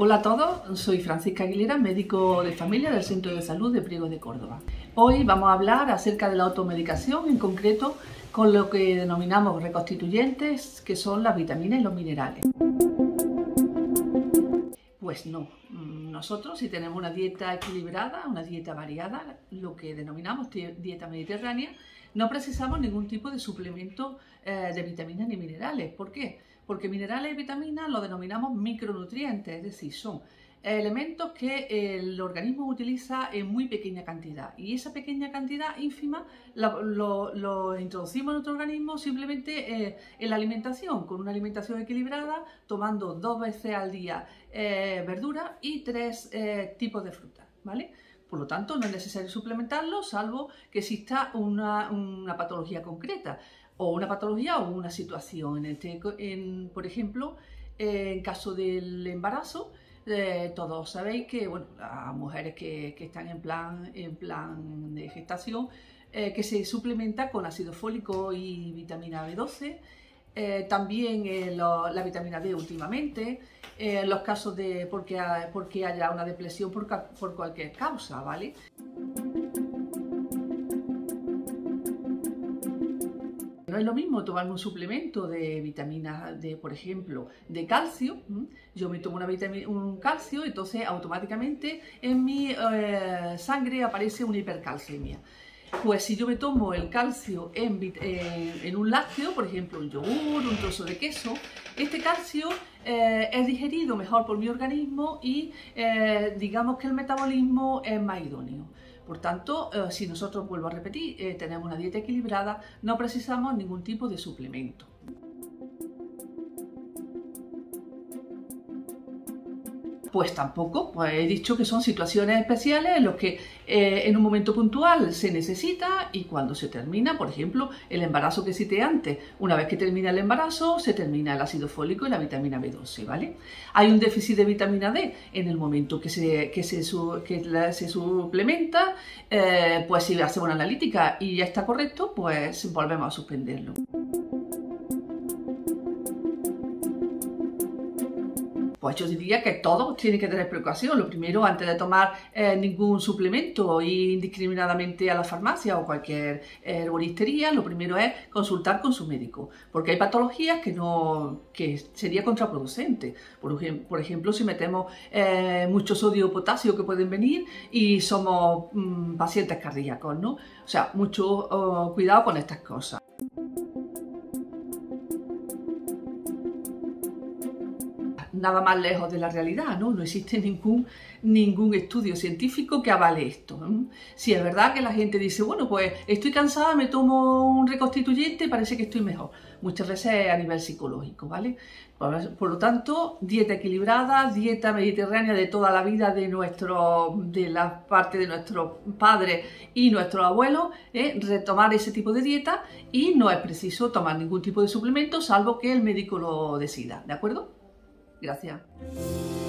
Hola a todos, soy Francisca Aguilera, médico de familia del Centro de Salud de Priego de Córdoba. Hoy vamos a hablar acerca de la automedicación, en concreto con lo que denominamos reconstituyentes, que son las vitaminas y los minerales. Pues no, nosotros si tenemos una dieta equilibrada, una dieta variada, lo que denominamos dieta mediterránea, no precisamos ningún tipo de suplemento de vitaminas ni minerales. ¿Por qué? Porque minerales y vitaminas lo denominamos micronutrientes, es decir, son elementos que el organismo utiliza en muy pequeña cantidad, y esa pequeña cantidad ínfima lo introducimos en nuestro organismo simplemente en la alimentación, con una alimentación equilibrada, tomando 2 veces al día verduras y 3 tipos de frutas, ¿vale? Por lo tanto, no es necesario suplementarlo, salvo que exista una patología concreta, o una patología o una situación. Por ejemplo, en caso del embarazo, todos sabéis que bueno, las mujeres que están en plan de gestación, que se suplementa con ácido fólico y vitamina B12, también la vitamina D últimamente, en los casos de porque haya una depresión por cualquier causa, ¿vale? No es lo mismo tomarme un suplemento de vitaminas, por ejemplo, de calcio. Yo me tomo un calcio, entonces automáticamente en mi sangre aparece una hipercalcemia. Pues si yo me tomo el calcio en un lácteo, por ejemplo un yogur, un trozo de queso, este calcio es digerido mejor por mi organismo y digamos que el metabolismo es más idóneo. Por tanto, si nosotros, vuelvo a repetir, tenemos una dieta equilibrada, no precisamos ningún tipo de suplemento. Pues tampoco, pues he dicho que son situaciones especiales en las que en un momento puntual se necesita, y cuando se termina, por ejemplo, el embarazo que cité antes, una vez que termina el embarazo, se termina el ácido fólico y la vitamina B12, ¿vale? Hay un déficit de vitamina D en el momento que se suplementa, pues si hacemos una analítica y ya está correcto, pues volvemos a suspenderlo. Pues yo diría que todos tienen que tener precaución. Lo primero, antes de tomar ningún suplemento e ir indiscriminadamente a la farmacia o cualquier herboristería, lo primero es consultar con su médico, porque hay patologías que sería contraproducente. Por ejemplo, si metemos mucho sodio o potasio que pueden venir y somos pacientes cardíacos, ¿no? O sea, mucho cuidado con estas cosas. Nada más lejos de la realidad, ¿no? No existe ningún estudio científico que avale esto. Si es verdad que la gente dice, bueno, pues estoy cansada, me tomo un reconstituyente y parece que estoy mejor. Muchas veces a nivel psicológico, ¿vale? Por lo tanto, dieta equilibrada, dieta mediterránea de toda la vida de la parte de nuestros padres y nuestros abuelos, retomar ese tipo de dieta, y no es preciso tomar ningún tipo de suplemento, salvo que el médico lo decida, ¿de acuerdo? Gracias.